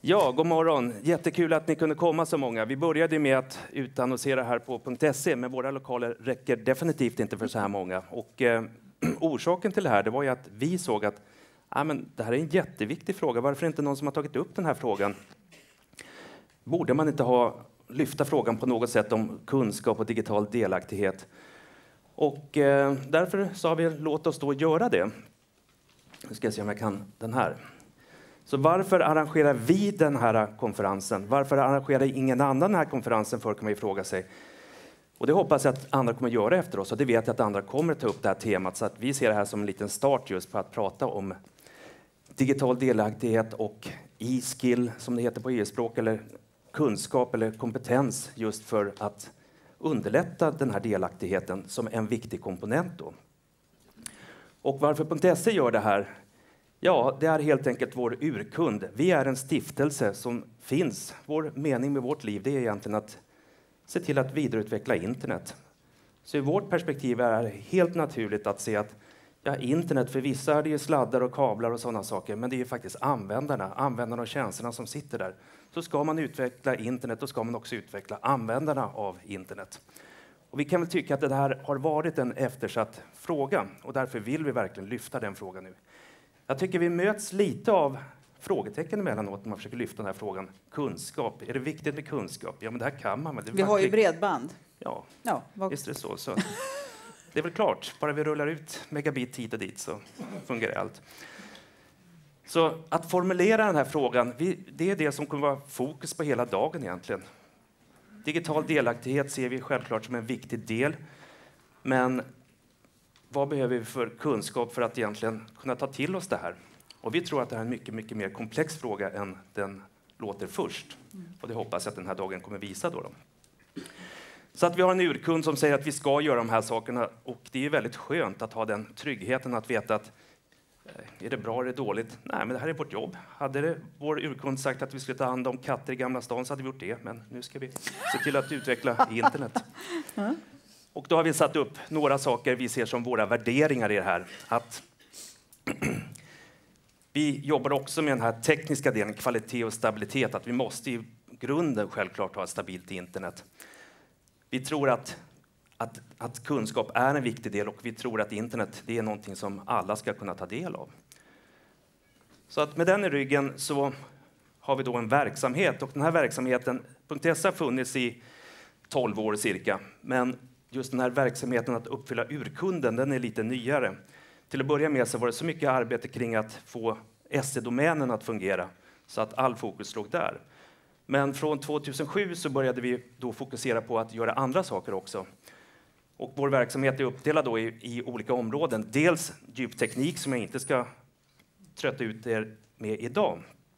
Ja, god morgon. Jättekul att ni kunde komma så många. Vi började med att utannonsera här på .se, men våra lokaler räcker definitivt inte för så här många. Och, orsaken till det här var ju att vi såg att det här är en jätteviktig fråga. Varför är inte någon som har tagit upp den här frågan? Borde man inte lyfta frågan på något sätt om kunskap och digital delaktighet? Och därför sa vi, låt oss då göra det. Nu ska jag se om jag kan den här. Så varför arrangerar vi den här konferensen? Varför arrangerar ingen annan den här konferensen för, kan man ju fråga sig. Och det hoppas jag att andra kommer göra efter oss. Och det vet jag att andra kommer ta upp det här temat. Så att vi ser det här som en liten start just på att prata om digital delaktighet och e-skill, som det heter på e-språk, eller kunskap eller kompetens just för att underlätta den här delaktigheten som en viktig komponent då. Och varför .se gör det här? Ja, det är helt enkelt vår urkund. Vi är en stiftelse som finns. Vår mening med vårt liv, det är egentligen att se till att vidareutveckla internet. Så i vårt perspektiv är det helt naturligt att se att internet, för vissa är det ju sladdar och kablar och sådana saker, men det är ju faktiskt användarna och tjänsterna som sitter där. Så ska man utveckla internet, då ska man också utveckla användarna av internet. Och vi kan väl tycka att det här har varit en eftersatt fråga och därför vill vi verkligen lyfta den frågan nu. Jag tycker vi möts lite av frågetecken emellanåt när man försöker lyfta den här frågan. Kunskap, är det viktigt med kunskap? Ja, men det här kan man. Vi har ju bredband. Ja, visst är det så. Det är väl klart, bara vi rullar ut megabit hit och dit så fungerar allt. Så att formulera den här frågan, det är det som kommer vara fokus på hela dagen egentligen. Digital delaktighet ser vi självklart som en viktig del, men vad behöver vi för kunskap för att egentligen kunna ta till oss det här? Och vi tror att det här är en mycket, mycket mer komplex fråga än den låter först. Och det hoppas jag att den här dagen kommer visa då. Så att vi har en urkund som säger att vi ska göra de här sakerna, och det är väldigt skönt att ha den tryggheten att veta att är det bra eller är det dåligt? Nej, men det här är vårt jobb. Hade vår urkund sagt att vi skulle ta hand om katter i Gamla stan så hade vi gjort det, men nu ska vi se till att utveckla internet. Och då har vi satt upp några saker vi ser som våra värderingar i det här. Att vi jobbar också med den här tekniska delen, kvalitet och stabilitet. Att vi måste i grunden självklart ha ett stabilt internet. Vi tror att kunskap är en viktig del, och vi tror att internet, det är någonting som alla ska kunna ta del av. Så att med den i ryggen så har vi då en verksamhet, och den här verksamheten, .se har funnits i 12 år cirka, men just den här verksamheten att uppfylla urkunden, den är lite nyare. Till att börja med så var det så mycket arbete kring att få SE-domänen att fungera, så att all fokus låg där. Men från 2007 så började vi då fokusera på att göra andra saker också. Och vår verksamhet är uppdelad då i olika områden. Dels djupteknik, som jag inte ska trötta ut er med idag.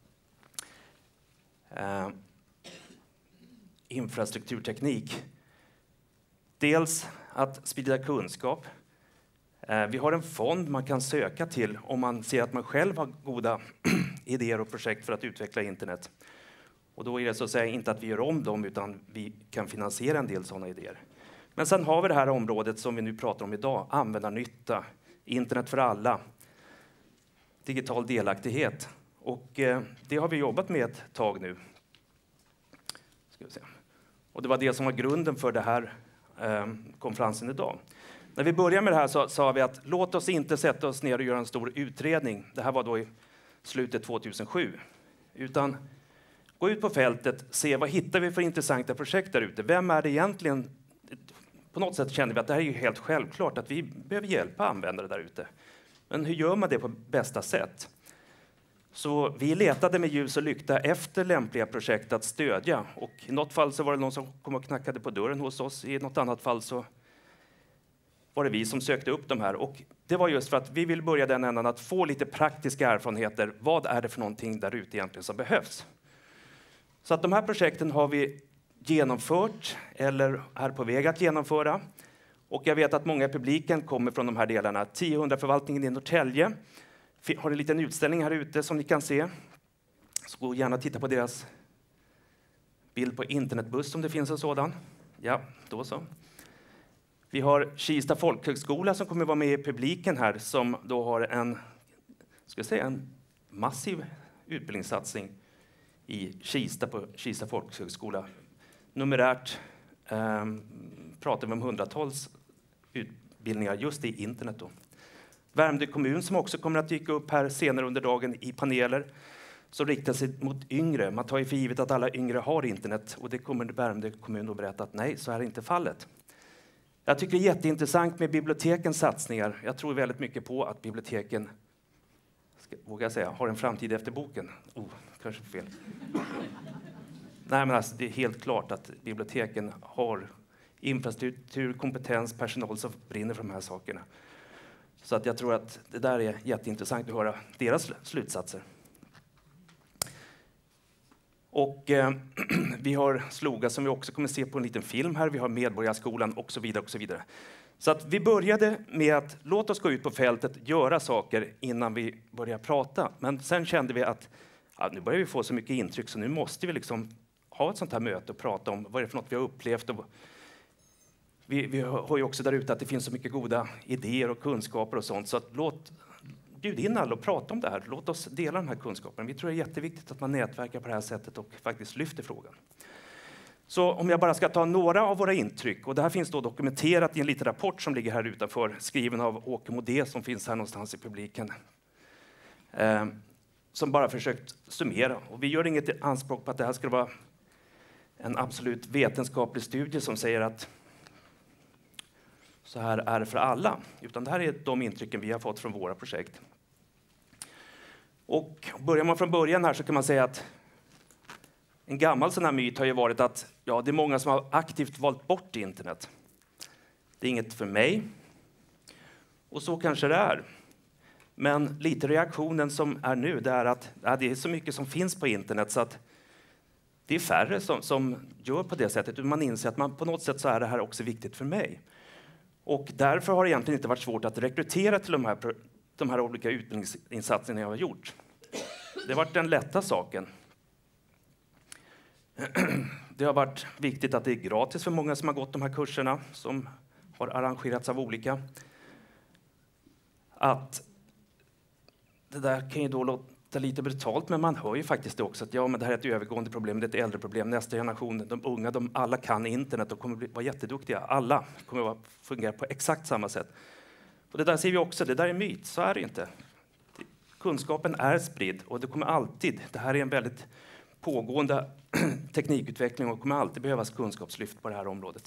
Infrastrukturteknik. Dels att sprida kunskap. Vi har en fond man kan söka till om man ser att man själv har goda idéer och projekt för att utveckla internet. Och då är det så att säga inte att vi gör om dem, utan vi kan finansiera en del sådana idéer. Men sen har vi det här området som vi nu pratar om idag, användarnytta, internet för alla, digital delaktighet. Och det har vi jobbat med ett tag nu. Ska vi se. Och det var det som var grunden för det här konferensen idag. När vi började med det här så sa vi att låt oss inte sätta oss ner och göra en stor utredning. Det här var då i slutet 2007. Utan gå ut på fältet, se vad hittar vi för intressanta projekt där ute. Vem är det egentligen? På något sätt kände vi att det här är ju helt självklart att vi behöver hjälpa användare där ute. Men hur gör man det på bästa sätt? Så vi letade med ljus och lykta efter lämpliga projekt att stödja. Och i något fall så var det någon som kom och knackade på dörren hos oss. I något annat fall så var det vi som sökte upp de här. Och det var just för att vi vill börja den ändan att få lite praktiska erfarenheter. Vad är det för någonting där ute egentligen som behövs? Så att de här projekten har vi genomfört eller är på väg att genomföra. Och jag vet att många i publiken kommer från de här delarna. 10-100-förvaltningen i Norrtälje har en liten utställning här ute som ni kan se. Så gå gärna titta på deras bild på internetbuss om det finns en sådan. Ja, då så. Vi har Kista folkhögskola som kommer vara med i publiken här, som då har en massiv utbildningssatsning i Kista på Kista folkhögskola. Numerärt pratar vi om hundratals utbildningar just i internet. Då. Värmdö kommun som också kommer att dyka upp här senare under dagen i paneler som riktar sig mot yngre. Man tar ju för givet att alla yngre har internet och det kommer Värmdö kommun att berätta att nej, så är inte fallet. Jag tycker det är jätteintressant med bibliotekens satsningar. Jag tror väldigt mycket på att biblioteken, vågar jag säga, har en framtid efter boken. Kanske fel. Nej, men alltså, det är helt klart att biblioteken har infrastruktur, kompetens, personal som brinner för de här sakerna. Så att jag tror att det där är jätteintressant att höra deras slutsatser. Och vi har Sloga som vi också kommer se på en liten film här. Vi har Medborgarskolan och så vidare och så vidare. Så att vi började med att låt oss gå ut på fältet, göra saker innan vi börjar prata. Men sen kände vi att nu börjar vi få så mycket intryck så nu måste vi liksom ha ett sånt här möte och prata om vad det är för något vi har upplevt. Och vi har ju också där ute att det finns så mycket goda idéer och kunskaper och sånt. Så att bjud in alla och prata om det här. Låt oss dela den här kunskapen. Vi tror det är jätteviktigt att man nätverkar på det här sättet och faktiskt lyfter frågan. Så om jag bara ska ta några av våra intryck. Och det här finns då dokumenterat i en liten rapport som ligger här utanför. Skriven av Åke Modé som finns här någonstans i publiken. Som bara försökt summera. Och vi gör inget anspråk på att det här ska vara en absolut vetenskaplig studie som säger att så här är det för alla. Utan det här är de intrycken vi har fått från våra projekt. Och börjar man från början här så kan man säga att en gammal sån här myt har ju varit att det är många som har aktivt valt bort internet. Det är inget för mig. Och så kanske det är. Men lite reaktionen som är nu det är att det är så mycket som finns på internet så att det är färre som gör på det sättet. Man inser att på något sätt så är det här också viktigt för mig. Och därför har det egentligen inte varit svårt att rekrytera till de här olika utbildningsinsatserna jag har gjort. Det har varit den lätta saken. Det har varit viktigt att det är gratis för många som har gått de här kurserna som har arrangerats av olika. Att det där kan ju då låta lite brutalt, men man hör ju faktiskt också att men det här är ett övergående problem, det är ett äldre problem. Nästa generation, de unga, alla kan internet och kommer vara jätteduktiga. Alla kommer att fungera på exakt samma sätt. Och det där ser vi också, det där är myt, så är det inte. Kunskapen är spridd och det kommer alltid, det här är en väldigt pågående teknikutveckling och kommer alltid behövas kunskapslyft på det här området.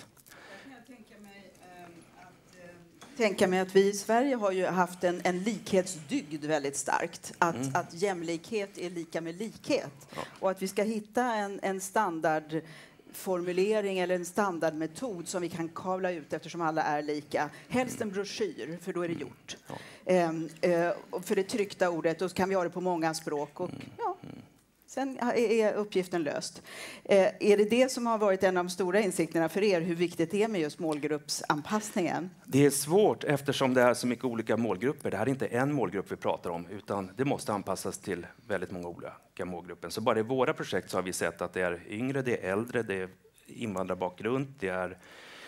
Tänka mig att vi i Sverige har ju haft en likhetsdygd väldigt starkt. Att jämlikhet är lika med likhet. Ja. Och att vi ska hitta en standardformulering eller en standardmetod som vi kan kavla ut eftersom alla är lika. Helst en broschyr, för då är det gjort. Ja. För det tryckta ordet, då kan vi ha det på många språk. Och, sen är uppgiften löst. Är det som har varit en av de stora insikterna för er, hur viktigt det är med just målgruppsanpassningen? Det är svårt eftersom det är så mycket olika målgrupper. Det här är inte en målgrupp vi pratar om, utan det måste anpassas till väldigt många olika målgrupper. Så bara i våra projekt så har vi sett att det är yngre, det är äldre, det är invandrarbakgrund, det är...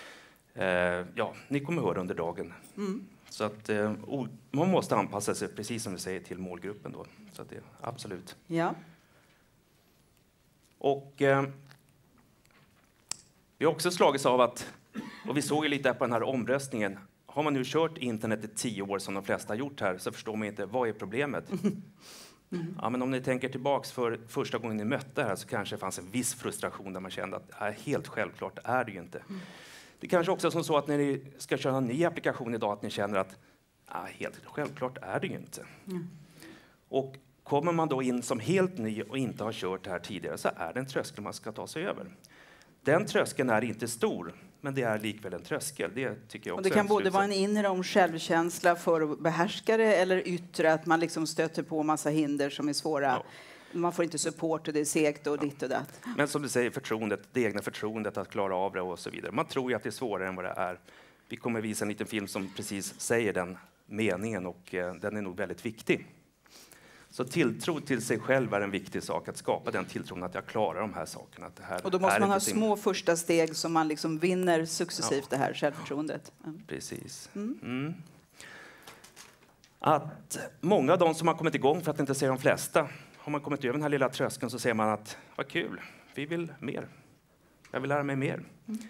ni kommer höra under dagen. Så att man måste anpassa sig, precis som vi säger, till målgruppen då. Så att det absolut. Ja. Och vi har också slagits av att, och vi såg ju lite på den här omröstningen, har man nu kört internet i 10 år som de flesta har gjort här så förstår man inte, vad är problemet? Ja, men om ni tänker tillbaks för första gången ni mötte här så kanske det fanns en viss frustration där man kände att helt självklart är det ju inte. Det kanske också är som så att när ni ska köra en ny applikation idag att ni känner att helt självklart är det ju inte. Och kommer man då in som helt ny och inte har kört det här tidigare så är det en tröskel man ska ta sig över. Den tröskeln är inte stor, men det är likväl en tröskel. Det tycker jag också. Och det kan både vara en inre om självkänsla för att behärska det eller yttre att man liksom stöter på massa hinder som är svåra. Ja. Man får inte support och det är segt och ditt och datt. Men som du säger, förtroendet, det egna förtroendet att klara av det och så vidare. Man tror ju att det är svårare än vad det är. Vi kommer visa en liten film som precis säger den meningen och den är nog väldigt viktig. Så tilltro till sig själv är en viktig sak, att skapa den tilltron att jag klarar de här sakerna. Att det här och då måste man ha små första steg som man liksom vinner successivt det här självförtroendet. Precis. Att många av de som har kommit igång, för att inte säga de flesta, har man kommit över den här lilla tröskeln så säger man att vad kul, vi vill mer. Jag vill lära mig mer.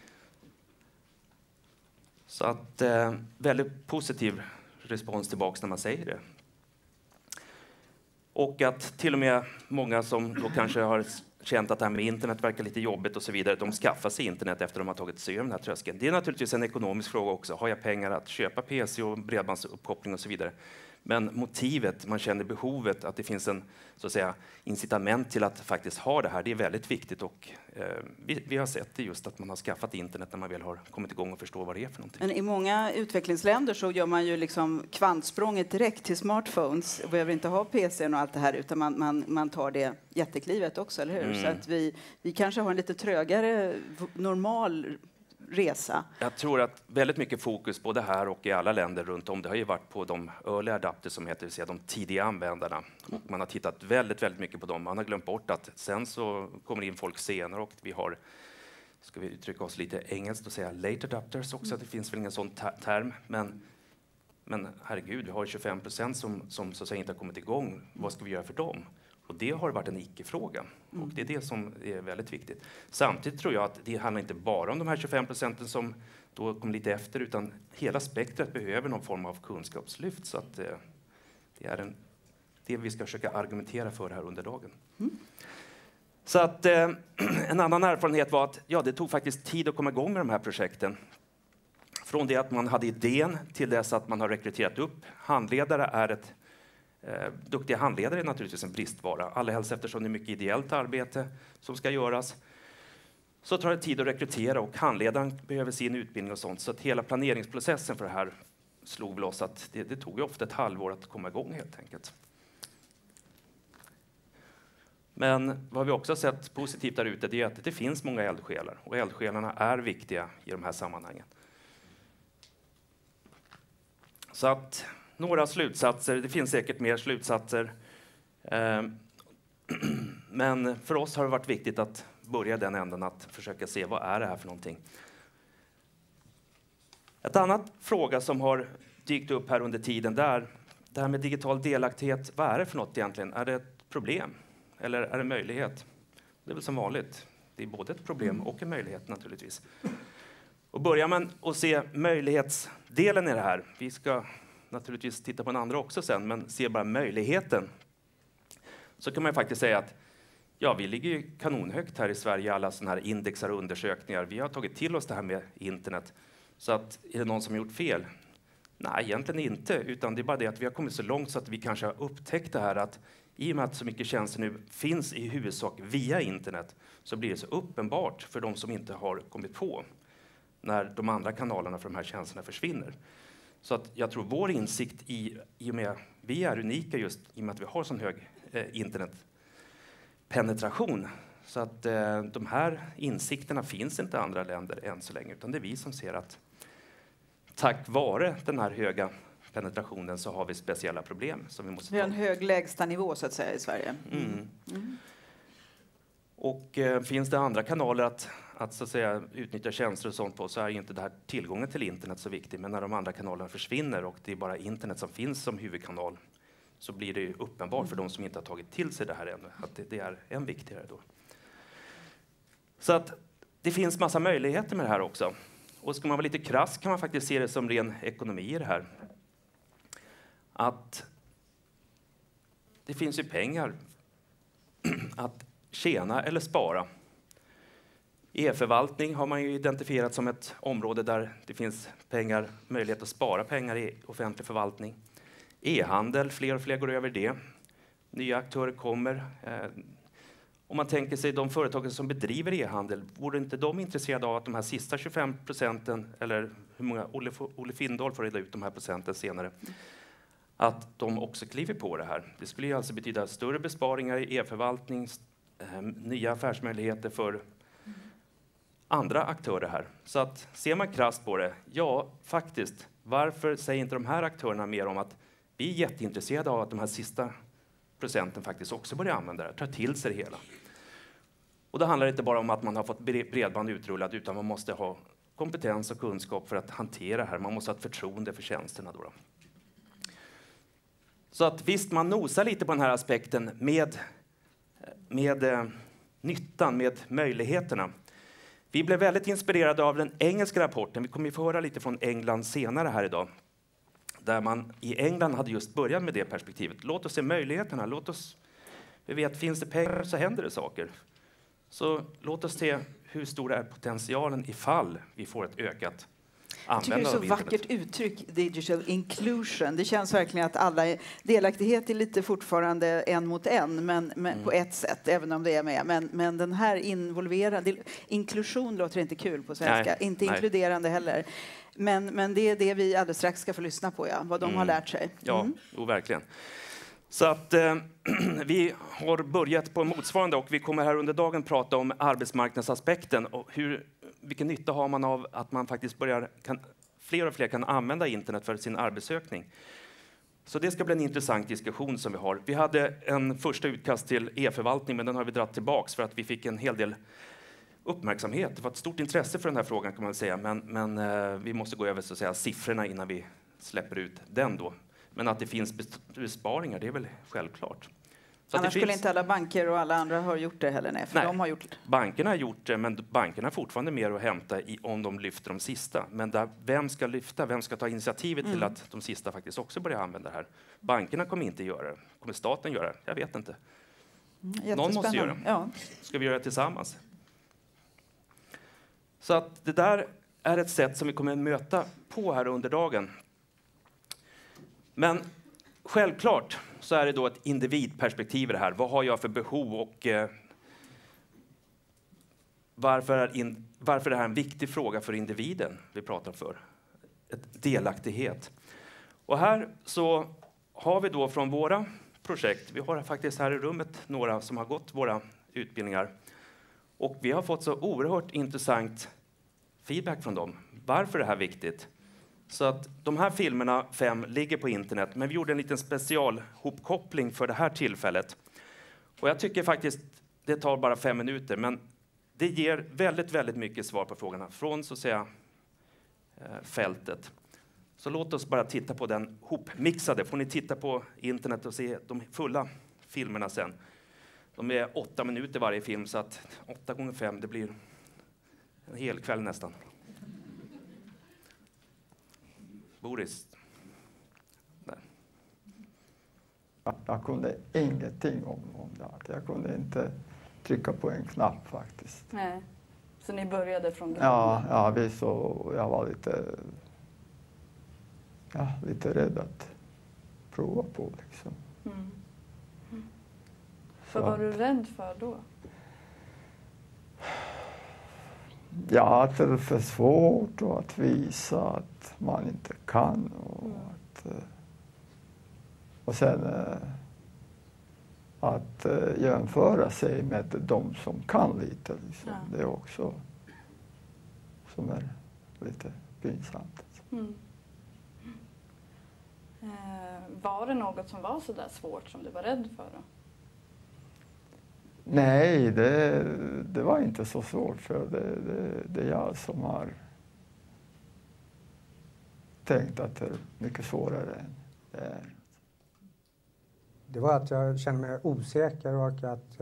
Så att väldigt positiv respons tillbaks när man säger det. Och att till och med många som då kanske har känt att det här med internet verkar lite jobbigt och så vidare, de skaffar sig internet efter de har tagit sig över den här tröskeln. Det är naturligtvis en ekonomisk fråga också. Har jag pengar att köpa PC och bredbandsuppkoppling och så vidare? Men motivet, man känner behovet, att det finns en så att säga, incitament till att faktiskt ha det här, det är väldigt viktigt. Och vi har sett det just att man har skaffat internet när man väl har kommit igång och förstår vad det är för någonting. Men i många utvecklingsländer så gör man ju liksom kvantsprånget direkt till smartphones. Och behöver inte ha PC:n och allt det här, utan man tar det jätteklivet också, eller hur? Så att vi kanske har en lite trögare normal resa. Jag tror att väldigt mycket fokus både här och i alla länder runt om, det har ju varit på de early adapters som heter, det vill säga de tidiga användarna. Och man har tittat väldigt mycket på dem. Man har glömt bort att sen så kommer in folk senare och vi har, ska vi uttrycka oss lite engelskt och säga late adapters också, det finns väl ingen sån term, men herregud, vi har 25% som så att säga inte har kommit igång. Vad ska vi göra för dem? Och det har varit en icke-fråga. Och det är det som är väldigt viktigt. Samtidigt tror jag att det handlar inte bara om de här 25% som då kommer lite efter, utan hela spektrat behöver någon form av kunskapslyft. Så att det är det vi ska försöka argumentera för här under dagen. Så att en annan erfarenhet var att det tog faktiskt tid att komma igång med de här projekten. Från det att man hade idén till dess att man har rekryterat upp handledare är duktiga handledare är naturligtvis en bristvara. Allra helst eftersom det är mycket ideellt arbete som ska göras. Så tar det tid att rekrytera och handledaren behöver sin utbildning och sånt. Så att hela planeringsprocessen för det här slog väl oss att det tog ju ofta ett halvår att komma igång helt enkelt. Men vad vi också har sett positivt där ute, det är att det finns många eldsjälar. Och eldsjälarna är viktiga i de här sammanhangen. Så att några slutsatser, det finns säkert mer slutsatser. Men för oss har det varit viktigt att börja den änden att försöka se vad är det här för någonting. Ett annat fråga som har dykt upp här under tiden där, det här med digital delaktighet, vad är det för något egentligen? Är det ett problem eller är det möjlighet? Det är väl som vanligt, det är både ett problem och en möjlighet naturligtvis. Och börjar man att se möjlighetsdelen i det här, vi ska naturligtvis titta på den andra också sen, men se bara möjligheten, så kan man faktiskt säga att vi ligger ju kanonhögt här i Sverige i alla sådana här indexar och undersökningar. Vi har tagit till oss det här med internet. Så att, är det någon som har gjort fel? Nej, egentligen inte, utan det är bara det att vi har kommit så långt så att vi kanske har upptäckt det här att i och med att så mycket tjänster nu finns i huvudsak via internet, så blir det så uppenbart för de som inte har kommit på när de andra kanalerna för de här tjänsterna försvinner. Så att jag tror vår insikt i och med vi är unika just i och med att vi har sån hög internetpenetration. Så att de här insikterna finns inte i andra länder än så länge, utan det är vi som ser att tack vare den här höga penetrationen så har vi speciella problem som vi måste ta. Vi har en hög lägsta nivå så att säga i Sverige. Och finns det andra kanaler att så att säga utnyttja tjänster och sånt på, så är inte det här tillgången till internet så viktig. Men när de andra kanalerna försvinner och det är bara internet som finns som huvudkanal, så blir det ju uppenbart för de som inte har tagit till sig det här ännu att det är än viktigare då. Så att det finns massa möjligheter med det här också. Och ska man vara lite krass kan man faktiskt se det som ren ekonomi i det här. Att det finns ju pengar att tjäna eller spara. E-förvaltning har man ju identifierat som ett område där det finns möjlighet att spara pengar i offentlig förvaltning. E-handel, fler och fler går över det. Nya aktörer kommer. Om man tänker sig de företagen som bedriver e-handel, vore inte de intresserade av att de här sista 25%, eller hur många, Olle Findahl får reda ut de här procenten senare, att de också kliver på det här. Det skulle ju alltså betyda större besparingar i e-förvaltning, nya affärsmöjligheter för andra aktörer här. Så att ser man krasst på det, faktiskt, varför säger inte de här aktörerna mer om att vi är jätteintresserade av att de här sista procenten faktiskt också börjar använda det, tar till sig det hela. Och det handlar inte bara om att man har fått bredband utrullat, utan man måste ha kompetens och kunskap för att hantera det här. Man måste ha ett förtroende för tjänsterna då. Så att visst, man nosar lite på den här aspekten med med nyttan, med möjligheterna. Vi blev väldigt inspirerade av den engelska rapporten. Vi kommer att få höra lite från England senare här idag. Där man i England hade just börjat med det perspektivet. Låt oss se möjligheterna. Vi vet, finns det pengar så händer det saker. Så låt oss se hur stor är potentialen ifall vi får ett ökat användande av internet. Jag tycker det är så vackert uttryck, digital inclusion. Det känns verkligen att alla delaktighet är lite fortfarande en mot en, men på ett sätt, även om det är med. Men den här involverande, inklusion låter inte kul på svenska, inte inkluderande heller. Men det är det vi alldeles strax ska få lyssna på, vad de har lärt sig. Ja, verkligen. Så att vi har börjat på motsvarande och vi kommer här under dagen prata om arbetsmarknadsaspekten och vilken nytta har man av att man faktiskt fler och fler kan använda internet för sin arbetssökning. Så det ska bli en intressant diskussion som vi har. Vi hade en första utkast till e-förvaltning, men den har vi dratt tillbaks för att vi fick en hel del uppmärksamhet. Det var ett stort intresse för den här frågan kan man säga, men vi måste gå över så att säga siffrorna innan vi släpper ut den då. Men att det finns besparingar, det är väl självklart. Så annars skulle inte alla banker och alla andra ha gjort det heller? Nej. De har gjort det. Bankerna har gjort det, men bankerna har fortfarande mer att hämta om de lyfter de sista. Men vem ska lyfta? Vem ska ta initiativet till att de sista faktiskt också börjar använda det här? Bankerna kommer inte göra det. Kommer staten göra det? Jag vet inte. Någon måste göra det. Ja. Ska vi göra det tillsammans? Så att det där är ett sätt som vi kommer att möta på här under dagen. Men självklart så är det då ett individperspektiv i det här. Vad har jag för behov och varför är det här en viktig fråga för individen vi pratar för? Ett delaktighet. Och här så har vi då från våra projekt, vi har faktiskt här i rummet några som har gått våra utbildningar. Och vi har fått så oerhört intressant feedback från dem. Varför är det här viktigt? Så att de här filmerna 5 ligger på internet, men vi gjorde en liten specialhopkoppling för det här tillfället. Och jag tycker faktiskt det tar bara 5 minuter, men det ger väldigt, väldigt mycket svar på frågorna från så att säga fältet. Så låt oss bara titta på den hopmixade. Får ni titta på internet och se de fulla filmerna sen. De är 8 minuter varje film, så att 8 gånger 5, det blir en hel kväll nästan. Boris. Där. Jag kunde ingenting om det. Jag kunde inte trycka på en knapp faktiskt. Nej. Så ni började från grunden? Ja, visst. Och jag var lite rädd att prova på liksom. Vad var du rädd för då? Ja, att det är för svårt och att visa att man inte kan. Och sen att jämföra sig med de som kan lite. Liksom. Ja. Det är också som är lite pinsamt. Var det något som var så där svårt som du var rädd för då? Nej, det var inte så svårt, för det är jag som har tänkt att det är mycket svårare än det är. Det var att jag kände mig osäker och att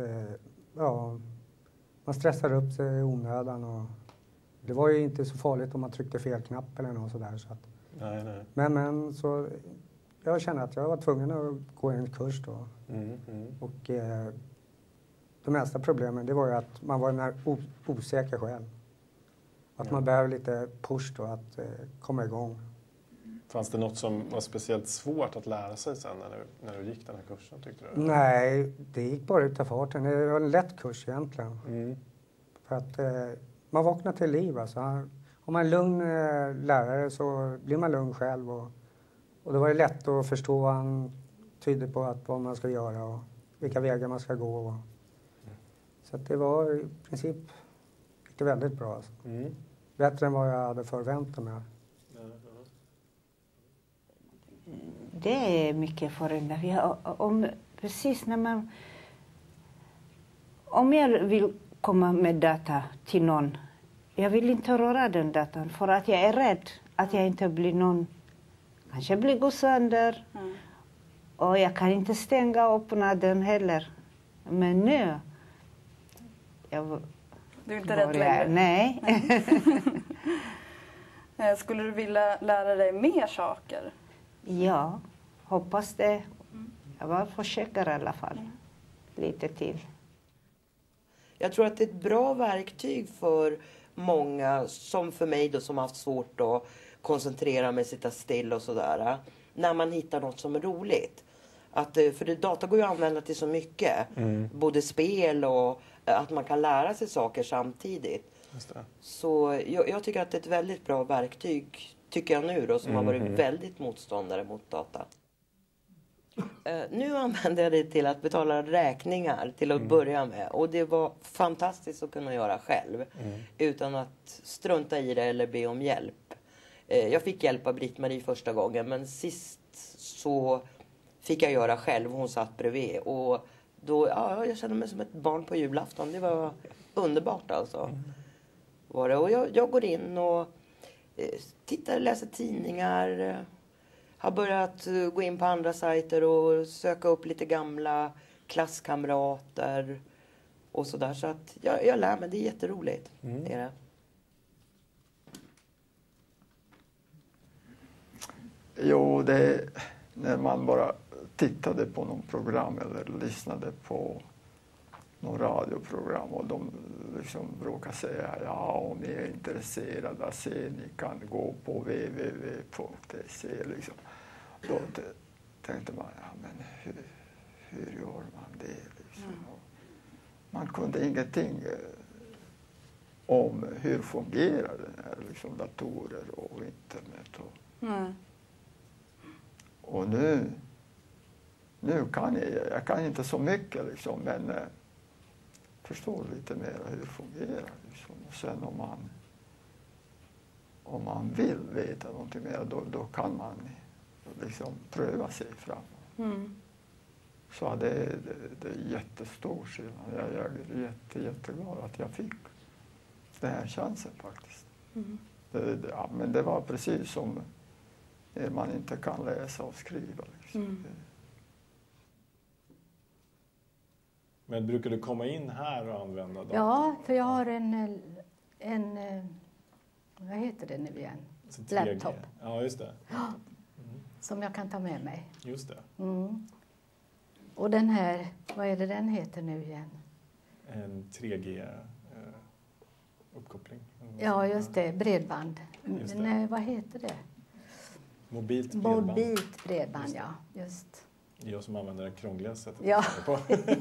man stressar upp sig i onödan. Och det var ju inte så farligt om man tryckte fel knapp eller något sådär. Så att, nej. Men så jag kände att jag var tvungen att gå en kurs då. Och de mesta problemen, det var ju att man var osäker själv. Att man behöver lite push då, att komma igång. Fanns det något som var speciellt svårt att lära sig sen när du gick den här kursen, tyckte du? Nej, det gick bara utav farten. Det var en lätt kurs egentligen. För att man vaknar till liv. Alltså. Om man är en lugn lärare så blir man lugn själv. Och det var lätt att förstå vad han tydde på vad man ska göra och vilka vägar man ska gå. Så att det var i princip väldigt bra. Alltså. Bättre än vad jag hade förväntat mig. Det är mycket förändringar. Precis när om jag vill komma med data till någon, jag vill inte röra den datan för att jag är rädd att jag inte blir någon, kanske blir gå sönder. Och jag kan inte stänga och öppna den heller. Men nu... Du är inte rädd längre? Nej. Skulle du vilja lära dig mer saker? Ja, hoppas det. Jag bara försöker i alla fall. Lite till. Jag tror att det är ett bra verktyg för många, som för mig då, som har haft svårt att koncentrera mig, sitta still och sådär. När man hittar något som är roligt. För data går ju att använda till så mycket. Både spel och att man kan lära sig saker samtidigt. Just det. Så jag tycker att det är ett väldigt bra verktyg, tycker jag nu då, som har varit väldigt motståndare mot data. Nu använder jag det till att betala räkningar till att börja med. Och det var fantastiskt att kunna göra själv. Utan att strunta i det eller be om hjälp. Jag fick hjälp av Britt-Marie första gången. Men sist så fick jag göra själv. Hon satt bredvid. Och då, jag kände mig som ett barn på julafton. Det var underbart alltså. Var det. Och jag går in och tittar, läser tidningar. Har börjat gå in på andra sajter och söka upp lite gamla klasskamrater och sådär. Så att jag lär mig, det är jätteroligt. Det är det. Jo, när man bara tittade på någon program eller lyssnade på någon radioprogram och de liksom brukar säga om ni är intresserade av se, ni kan gå på www.se liksom. Då tänkte man, men hur gör man det liksom? Man kunde ingenting om hur fungerar den här liksom, datorer och internet. Och nu kan jag kan inte så mycket liksom, men förstår lite mer hur det fungerar. Liksom. Och sen om man vill veta någonting mer, då kan man liksom pröva sig fram. Så det är jättestor skillnad. Jag är jätteglad att jag fick den här chansen faktiskt. Men det var precis som när man inte kan läsa och skriva. Liksom. Men brukar du komma in här och använda datorn? Ja, för jag har en vad heter det nu igen? Laptop. Ja, just det. Som jag kan ta med mig. Just det. Och den här, vad är det den heter nu igen? En 3G-uppkoppling. Ja, just det. Bredband. Just det. Nej, vad heter det? Mobilt bredband. Mobilt bredband, ja. Just. Det är jag som använder det krångliga sättet Ja. på.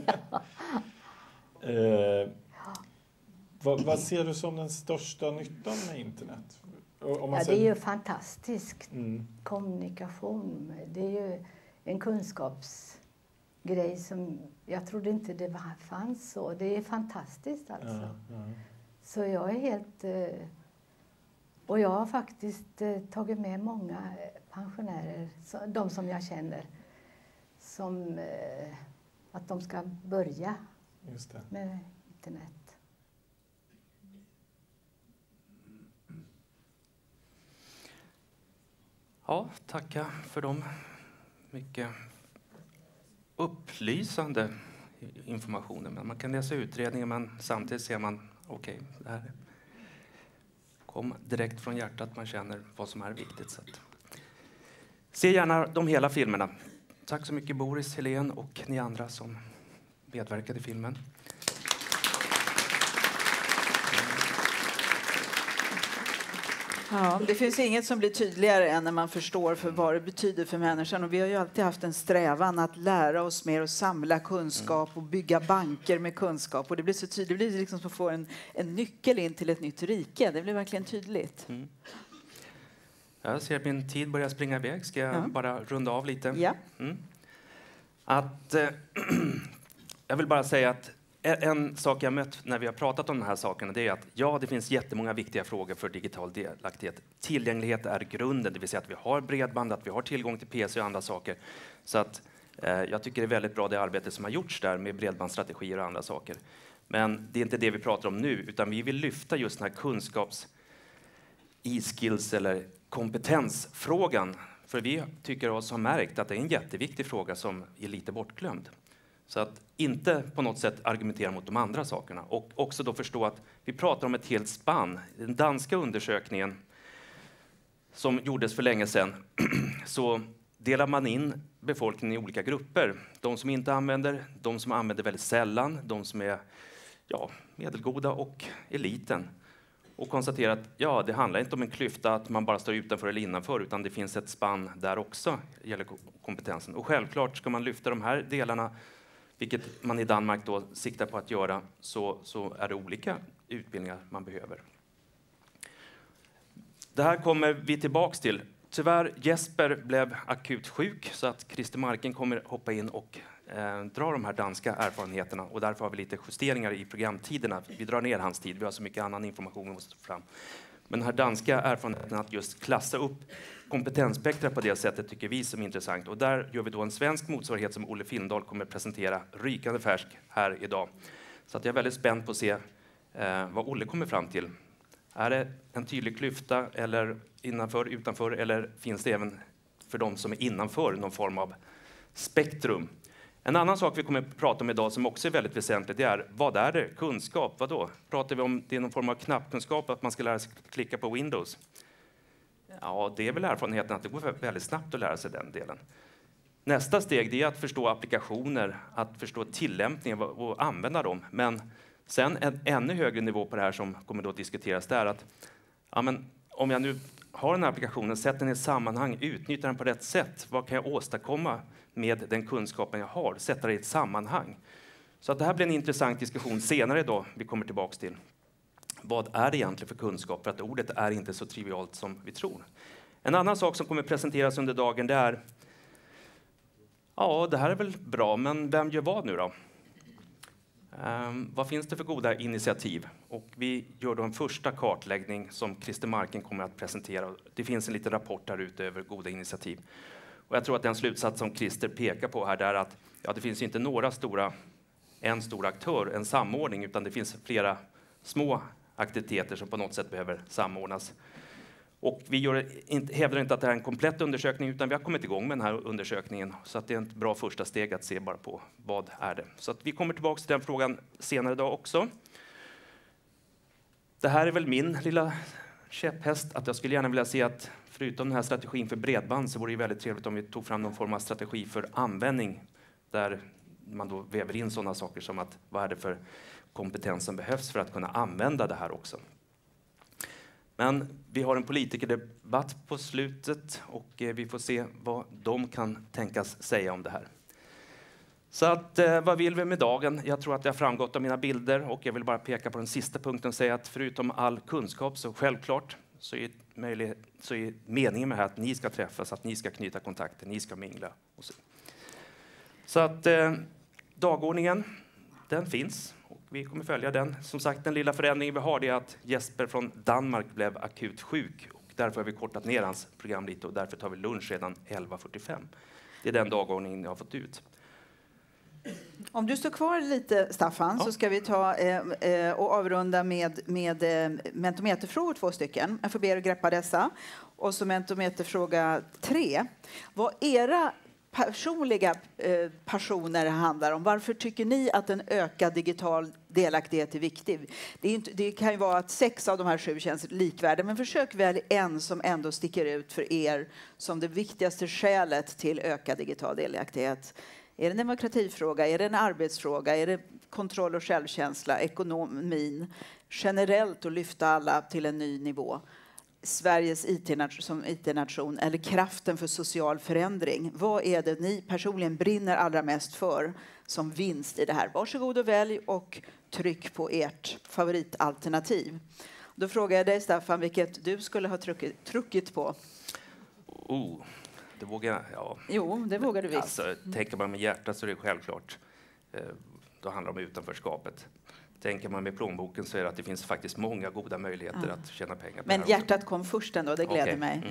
Vad ser du som den största nyttan med internet? Om man Det är ju fantastisk kommunikation. Det är ju en kunskapsgrej som jag trodde inte det fanns så. Det är fantastiskt alltså. Så jag är helt... Och jag har faktiskt tagit med många pensionärer, de som jag känner, som att de ska börja med internet. Ja, tacka för de mycket upplysande informationen. Men man kan läsa utredningen, men samtidigt ser man, okej, det här kom direkt från hjärtat, man känner vad som är viktigt. Så att. Se gärna de hela filmerna. Tack så mycket Boris, Helene och ni andra som medverkade i filmen. Ja, det finns inget som blir tydligare än när man förstår för vad det betyder för människan. Och vi har ju alltid haft en strävan att lära oss mer och samla kunskap och bygga banker med kunskap. Och det blir så tydligt, det blir liksom som att få en nyckel in till ett nytt rike. Det blir verkligen tydligt. Jag ser att min tid börjar springa iväg. Ska jag bara runda av lite? Ja. Jag vill bara säga att en sak jag mött när vi har pratat om de här sakerna, det är att det finns jättemånga viktiga frågor för digital delaktighet. Tillgänglighet är grunden, det vill säga att vi har bredband, att vi har tillgång till PC och andra saker. Så att jag tycker det är väldigt bra det arbete som har gjorts där med bredbandsstrategier och andra saker. Men det är inte det vi pratar om nu, utan vi vill lyfta just den här e-skills eller kompetensfrågan. För vi tycker oss ha märkt att det är en jätteviktig fråga som är lite bortglömd. Så att inte på något sätt argumentera mot de andra sakerna. Och också då förstå att vi pratar om ett helt spann. Den danska undersökningen som gjordes för länge sedan så delar man in befolkningen i olika grupper. De som inte använder, de som använder väldigt sällan, de som är medelgoda och eliten. Och konstaterar att det handlar inte om en klyfta att man bara står utanför eller innanför, utan det finns ett spann där också gäller kompetensen. Och självklart ska man lyfta de här delarna, vilket man i Danmark då siktar på att göra, så är det olika utbildningar man behöver. Det här kommer vi tillbaks till. Tyvärr, Jesper blev akut sjuk så att Christer Marken kommer hoppa in och dra de här danska erfarenheterna. Och därför har vi lite justeringar i programtiderna. Vi drar ner hans tid, vi har så mycket annan information vi måste få fram. Men den här danska erfarenheten att just klassa upp kompetensspektra på det sättet tycker vi som är intressant. Och där gör vi då en svensk motsvarighet som Olle Findahl kommer presentera rykande färsk här idag. Så att jag är väldigt spänd på att se vad Olle kommer fram till. Är det en tydlig klyfta eller innanför, utanför, eller finns det även för de som är innanför någon form av spektrum? En annan sak vi kommer att prata om idag som också är väldigt väsentligt, det är vad är det? Kunskap, vad då? Pratar vi om det är någon form av knappkunskap, att man ska lära sig klicka på Windows? Ja, det är väl erfarenheten att det går väldigt snabbt att lära sig den delen. Nästa steg det är att förstå applikationer, att förstå tillämpningen och använda dem. Men sen en ännu högre nivå på det här som kommer då diskuteras, det är att om jag nu har den här applikationen, sätter den i sammanhang, utnyttjar den på rätt sätt. Vad kan jag åstadkomma med den kunskapen jag har? Sätta det i ett sammanhang. Så att det här blir en intressant diskussion senare idag. Vi kommer tillbaks till. Vad är det egentligen för kunskap? För att ordet är inte så trivialt som vi tror. En annan sak som kommer presenteras under dagen det är det här är väl bra, men vem gör vad nu då? Vad finns det för goda initiativ? Och vi gör då en första kartläggning som Christer Marken kommer att presentera. Det finns en liten rapport där ute över goda initiativ. Och jag tror att den slutsats som Christer pekar på här är att det finns inte en stor aktör, en samordning, utan det finns flera små aktiviteter som på något sätt behöver samordnas. Och vi hävdar inte att det här är en komplett undersökning, utan vi har kommit igång med den här undersökningen. Så att det är ett bra första steg att se bara på vad är det. Så att vi kommer tillbaka till den frågan senare idag också. Det här är väl min lilla käpphäst, att jag skulle gärna vilja se att förutom den här strategin för bredband så vore det väldigt trevligt om vi tog fram någon form av strategi för användning där man då väver in sådana saker som att vad är det för kompetens som behövs för att kunna använda det här också. Men vi har en politikerdebatt på slutet och vi får se vad de kan tänkas säga om det här. Så att, vad vill vi med dagen? Jag tror att det har framgått av mina bilder och jag vill bara peka på den sista punkten och säga att förutom all kunskap så självklart så är meningen med det här att ni ska träffas, att ni ska knyta kontakter, ni ska mingla. Och så att dagordningen, den finns. Och vi kommer följa den. Som sagt, den lilla förändringen vi har är att Jesper från Danmark blev akut sjuk. Och därför har vi kortat ner hans program lite och därför tar vi lunch redan 11:45. Det är den dagordningen jag har fått ut. Om du står kvar lite, Staffan, så ska vi ta och avrunda med mentometerfrågor 2 stycken. Jag får be er att greppa dessa. Och så mentometerfråga 3. Vad era personliga passioner handlar om. Varför tycker ni att en ökad digital delaktighet är viktig? Det kan ju vara att 6 av de här 7 känns likvärdiga, men försök välja en som ändå sticker ut för er som det viktigaste skälet till ökad digital delaktighet. Är det en demokratifråga? Är det en arbetsfråga? Är det kontroll och självkänsla? Ekonomin? Generellt att lyfta alla till en ny nivå? Sveriges som IT-nation eller kraften för social förändring? Vad är det ni personligen brinner allra mest för som vinst i det här? Varsågod och välj och tryck på ert favoritalternativ. Då frågar jag dig, Staffan, vilket du skulle ha truckit på. Det vågar jag. Ja. Jo, det vågar du visst. Alltså, tänker man med hjärtat så är det självklart. Då handlar det om utanförskapet. Tänker man med plånboken så är det att det finns faktiskt många goda möjligheter att tjäna pengar på. Men hjärtat kom först ändå, det gläder mig.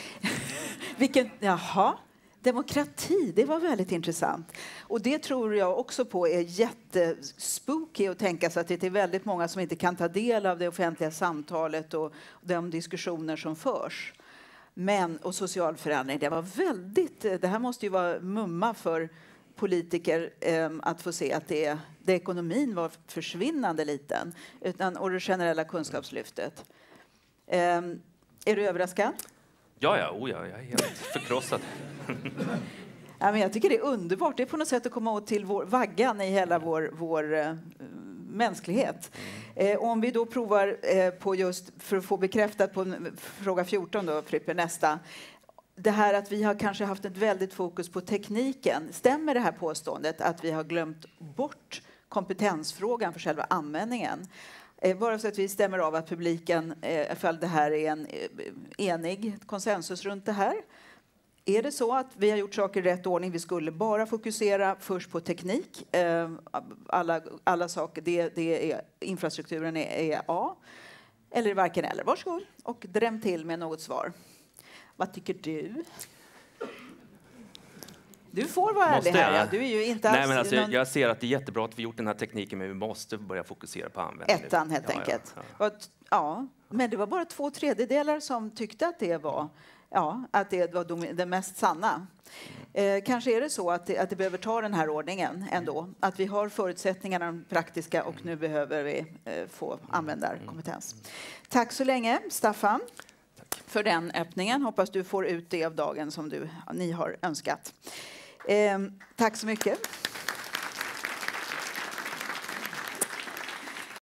Ja. Demokrati, det var väldigt intressant. Och det tror jag också på är jättespooky att tänka sig att det är väldigt många som inte kan ta del av det offentliga samtalet och de diskussioner som förs. Och social förändring, det var väldigt, det här måste ju vara mumma för politiker att få se att det ekonomin var försvinnande liten, och det generella kunskapslyftet. Är du överraskad? Ja, jag är helt förkrossad. Ja, men jag tycker det är underbart. Det är på något sätt att komma åt till vaggan i hela vår mänsklighet. Om vi då provar på just, för att få bekräftat på fråga 14 då, Frippe, nästa. Det här att vi har kanske haft ett väldigt fokus på tekniken. Stämmer det här påståendet att vi har glömt bort kompetensfrågan för själva användningen? Bara så att vi stämmer av att publiken, ifall det här är en enig konsensus runt det här. Är det så att vi har gjort saker i rätt ordning? Vi skulle bara fokusera först på teknik. Alla saker, det är, infrastrukturen är A. Eller varken eller. Varsågod och dräm till med något svar. Vad tycker du? Du får vara ärlig här. Ja. Du är ju inte Nej, men alltså, jag ser att det är jättebra att vi gjort den här tekniken, men vi måste börja fokusera på användningen. Ettan helt enkelt. Ja, men det var bara 2/3 som tyckte att det var... Ja, att det var det mest sanna. Kanske är det så att det behöver ta den här ordningen ändå. Att vi har förutsättningarna praktiska och nu behöver vi få användarkompetens. Tack så länge, Staffan, för den öppningen. Hoppas du får ut det av dagen som ni har önskat. Tack så mycket.